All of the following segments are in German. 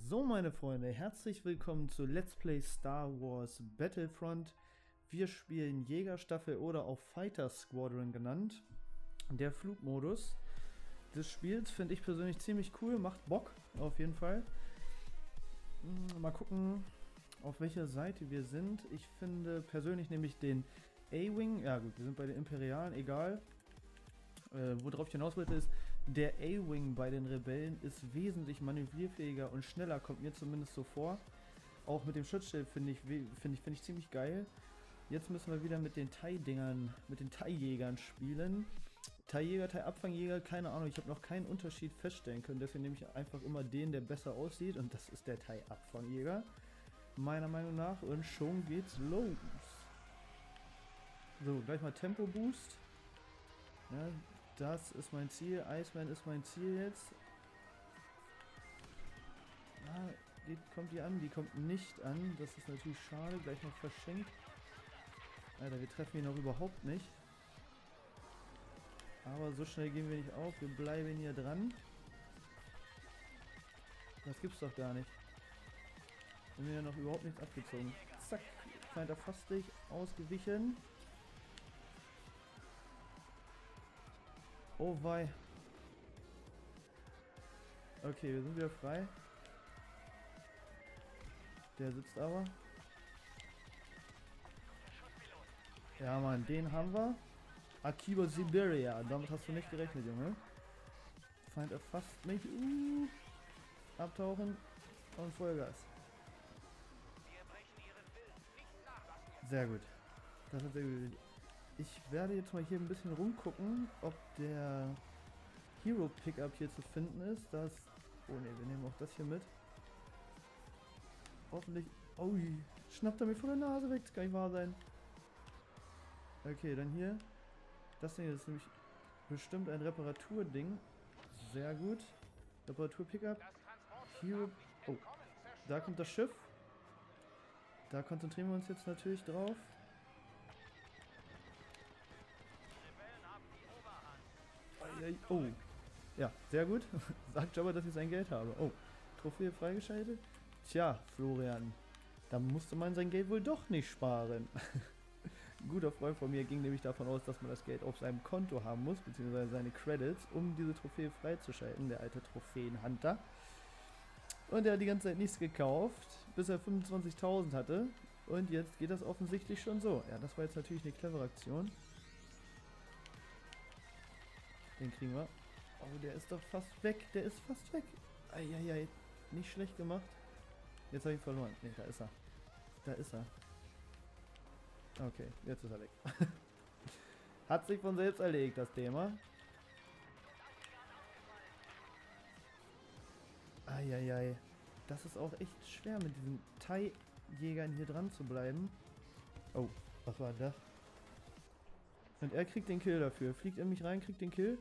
So, meine Freunde, herzlich willkommen zu Let's Play Star Wars Battlefront. Wir spielen Jägerstaffel oder auch Fighter Squadron genannt. Der Flugmodus des Spiels finde ich persönlich ziemlich cool, macht Bock auf jeden Fall. Mal gucken, auf welcher Seite wir sind. Ich finde persönlich nämlich den A-Wing, ja gut, wir sind bei den Imperialen, egal. Worauf ich hinaus wollte ist, der A-Wing bei den Rebellen ist wesentlich manövrierfähiger und schneller, kommt mir zumindest so vor. Auch mit dem Schutzschild finde ich ziemlich geil. Jetzt müssen wir wieder mit den TIE-Dingern, mit den TIE-Jägern spielen. TIE-Jäger, TIE-Abfangjäger, keine Ahnung, ich habe noch keinen Unterschied feststellen können. Deswegen nehme ich einfach immer den, der besser aussieht, und das ist der TIE-Abfangjäger. Meiner Meinung nach, und schon geht's los. So, gleich mal Tempo-Boost. Ja, das ist mein Ziel. Iceman ist mein Ziel jetzt. Ah, kommt die an? Die kommt nicht an. Das ist natürlich schade. Gleich noch verschenkt. Alter, wir treffen ihn noch überhaupt nicht. Aber so schnell gehen wir nicht auf. Wir bleiben hier dran. Das gibt's doch gar nicht. Wir haben ja noch überhaupt nichts abgezogen. Zack. Feind erfasst dich. Ausgewichen. Oh wei. Okay, wir sind wieder frei. Der sitzt aber. Ja, Mann, den haben wir. Akiba Siberia. Damit hast du nicht gerechnet, Junge. Feind erfasst mich. Abtauchen und Vollgas. Sehr gut. Das ist sehr gut. Ich werde jetzt mal hier ein bisschen rumgucken, ob der Hero Pickup hier zu finden ist. Das. Oh ne, wir nehmen auch das hier mit. Hoffentlich. Oh, schnappt er mir von der Nase weg. Das kann nicht wahr sein. Okay, dann hier. Das Ding ist nämlich bestimmt ein Reparaturding. Sehr gut. Reparatur-Pickup. Hero. Oh, da kommt das Schiff. Da konzentrieren wir uns jetzt natürlich drauf. Oh, ja, sehr gut. Sagt Jabba, dass ich sein Geld habe. Oh, Trophäe freigeschaltet. Tja, Florian, da musste man sein Geld wohl doch nicht sparen. Ein guter Freund von mir ging nämlich davon aus, dass man das Geld auf seinem Konto haben muss, beziehungsweise seine Credits, um diese Trophäe freizuschalten, der alte Trophäenhunter. Und er hat die ganze Zeit nichts gekauft, bis er 25.000 hatte. Und jetzt geht das offensichtlich schon so. Ja, das war jetzt natürlich eine clevere Aktion. Den kriegen wir. Oh, der ist doch fast weg. Der ist fast weg. Eieiei. Nicht schlecht gemacht. Jetzt habe ich ihn verloren. Ne, da ist er. Da ist er. Okay, jetzt ist er weg. Hat sich von selbst erledigt, das Thema. Eieiei. Das ist auch echt schwer, mit diesen TIE-Jägern hier dran zu bleiben. Oh, was war das? Und er kriegt den Kill dafür. Fliegt in mich rein, kriegt den Kill.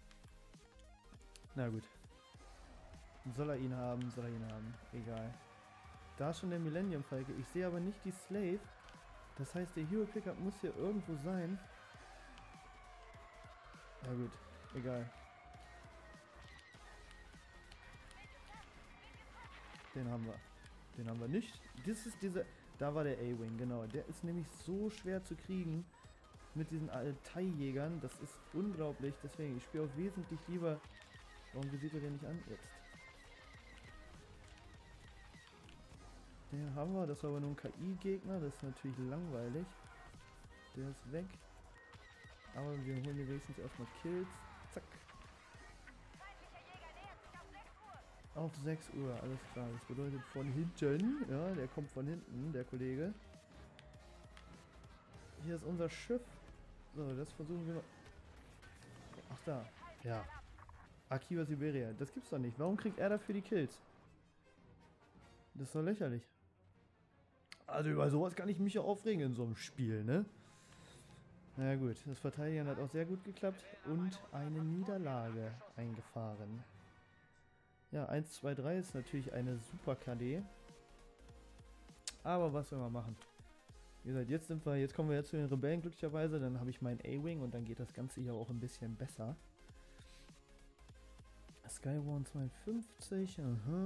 Na gut. Soll er ihn haben, soll er ihn haben. Egal. Da ist schon der Millennium Falke. Ich sehe aber nicht die Slave. Das heißt, der Hero Pickup muss hier irgendwo sein. Na gut, egal. Den haben wir. Den haben wir nicht. Das ist dieser. Da war der A-Wing, genau. Der ist nämlich so schwer zu kriegen. Mit diesen TIE-Jägern, das ist unglaublich, deswegen, ich spiele auch wesentlich lieber. Warum visiert er den nicht an? Jetzt. Den haben wir, das war aber nur ein KI-Gegner, das ist natürlich langweilig. Der ist weg. Aber wir holen hier wenigstens erstmal Kills. Zack. Auf 6 Uhr, alles klar. Das bedeutet von hinten, ja, der kommt von hinten, der Kollege. Hier ist unser Schiff. So, das versuchen wir noch. Ach da. Ja. Akiba Siberia. Das gibt's doch nicht. Warum kriegt er dafür die Kills? Das ist doch lächerlich. Also über sowas kann ich mich ja aufregen in so einem Spiel, ne? Na gut, das Verteidigen hat auch sehr gut geklappt. Und eine Niederlage eingefahren. Ja, 1, 2, 3 ist natürlich eine super KD. Aber was soll man machen? Wie gesagt, jetzt kommen wir jetzt zu den Rebellen glücklicherweise, dann habe ich meinen A-Wing und dann geht das Ganze hier auch ein bisschen besser. Es Skywarn 52.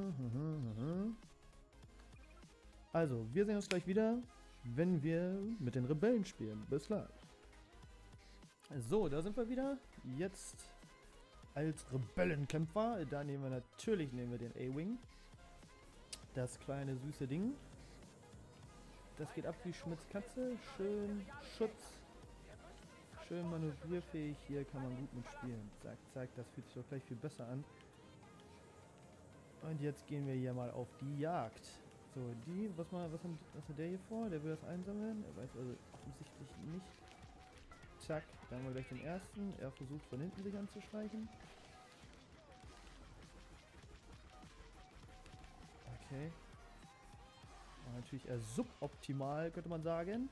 Also, wir sehen uns gleich wieder, wenn wir mit den Rebellen spielen. Bis gleich. So, da sind wir wieder. Jetzt als Rebellenkämpfer. Da nehmen wir natürlich den A-Wing. Das kleine süße Ding. Das geht ab wie Schmitz Katze. Schön Schutz. Schön manövrierfähig. Hier kann man gut mitspielen. Zack, zack. Das fühlt sich doch gleich viel besser an. Und jetzt gehen wir hier mal auf die Jagd. So, was hat der hier vor? Der will das einsammeln. Er weiß also offensichtlich nicht. Zack, da haben wir gleich den ersten. Er versucht von hinten sich anzuschleichen. Okay. War natürlich eher suboptimal, könnte man sagen.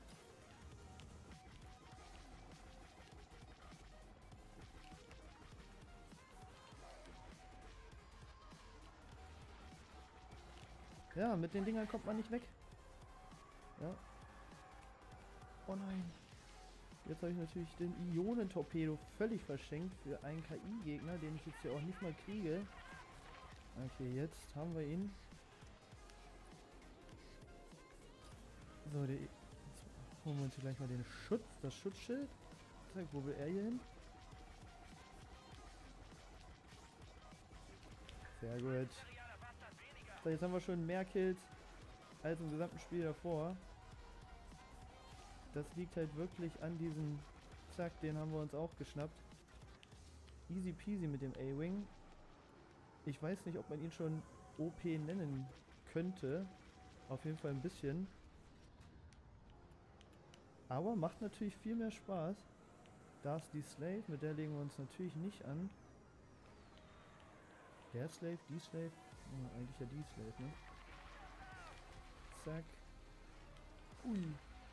Ja, mit den Dingern kommt man nicht weg. Ja. Oh nein. Jetzt habe ich natürlich den Ionentorpedo völlig verschenkt für einen KI-Gegner, den ich jetzt hier auch nicht mal kriege. Okay, jetzt haben wir ihn. So, jetzt holen wir uns hier gleich mal den das Schutzschild. Zeig, wo will er hier hin? Sehr gut. So, jetzt haben wir schon mehr Kills als im gesamten Spiel davor. Das liegt halt wirklich an diesem... Zack, den haben wir uns auch geschnappt. Easy peasy mit dem A-Wing. Ich weiß nicht, ob man ihn schon OP nennen könnte. Auf jeden Fall ein bisschen. Aber macht natürlich viel mehr Spaß. Da ist die Slave, mit der legen wir uns natürlich nicht an. Der Slave, die Slave. Oh, eigentlich ja die Slave, ne? Zack. Ui.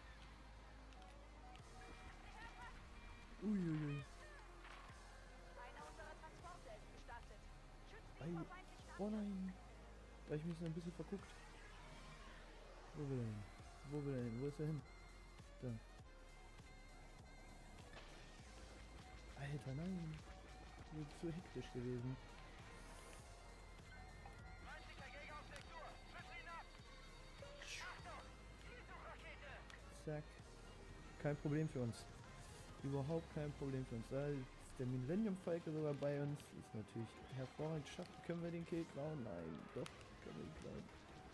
Uiuiui. Oh nein. Da hab ich mich so ein bisschen verguckt. Wo will er hin? Wo will er hin? Wo ist er hin? Da. Alter, nein. Das ist zu hektisch gewesen. Zack. Kein Problem für uns. Überhaupt kein Problem für uns. Da ist der Millennium Falcon sogar bei uns. Ist natürlich hervorragend. Schaffen können wir den Kill klauen? Nein, doch, können wir ihn klauen.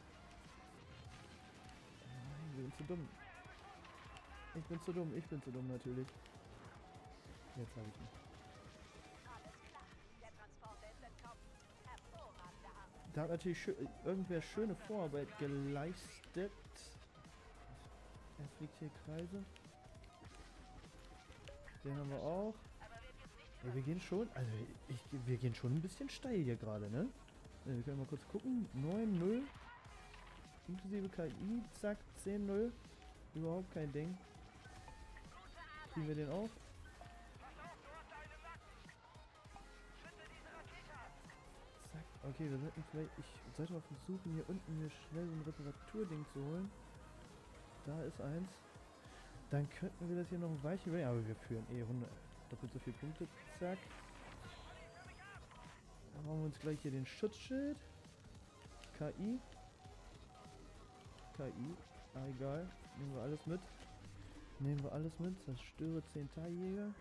Nein, wir sind zu dumm. Ich bin zu dumm natürlich. Jetzt habe ich ihn. Da hat natürlich irgendwer schöne Vorarbeit geleistet. Er fliegt hier Kreise. Den haben wir auch. Ja, wir gehen schon, also wir gehen schon ein bisschen steil hier gerade, ne? Wir können mal kurz gucken. 9-0. Inklusive KI. Zack, 10-0. Überhaupt kein Ding. Kriegen wir den auch? Zack. Okay, wir sollten vielleicht... Ich sollte mal versuchen, hier unten mir schnell so ein Reparaturding zu holen. Da ist eins. Dann könnten wir das hier noch ein Weilchen... Aber wir führen eh 100, doppelt so viele Punkte. Zack. Dann machen wir uns gleich hier den Schutzschild. KI. KI. Ah, egal. Nehmen wir alles mit. Nehmen wir alles mit. Zerstöre 10 Teiljäger.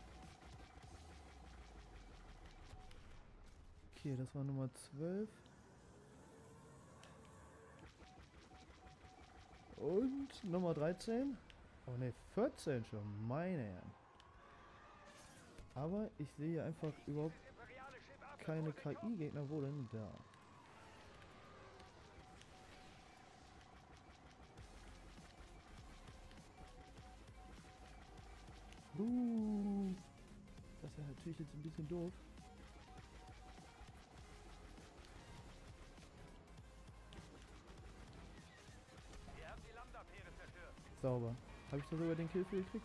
Okay, das war Nummer 12. Und Nummer 13. Oh ne, 14 schon. Meine Herren. Aber ich sehe hier einfach überhaupt keine KI-Gegner. Wo denn? Da. Das ist ja natürlich jetzt ein bisschen doof. Sauber. Habe ich da sogar den Kill für gekriegt?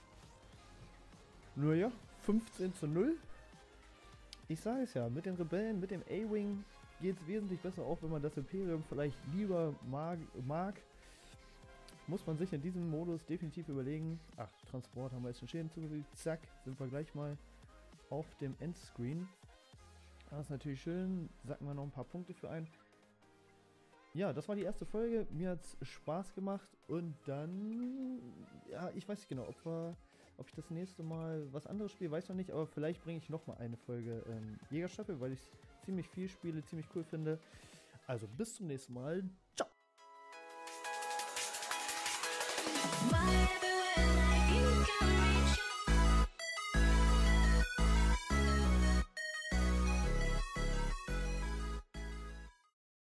Nur ja, 15:0. Ich sage es ja, mit den Rebellen, mit dem A-Wing geht es wesentlich besser, auch wenn man das Imperium vielleicht lieber mag. Muss man sich in diesem Modus definitiv überlegen. Ach, Transport haben wir jetzt schon Schäden zugefügt. Zack, sind wir gleich mal auf dem Endscreen. Das ist natürlich schön. Sacken wir noch ein paar Punkte für ein. Ja, das war die erste Folge. Mir hat es Spaß gemacht. Und dann, ja, ich weiß nicht genau, ob ich das nächste Mal was anderes spiele, weiß noch nicht. Aber vielleicht bringe ich nochmal eine Folge Jägerstaffel, weil ich ziemlich viel spiele, ziemlich cool finde. Also bis zum nächsten Mal. Ciao!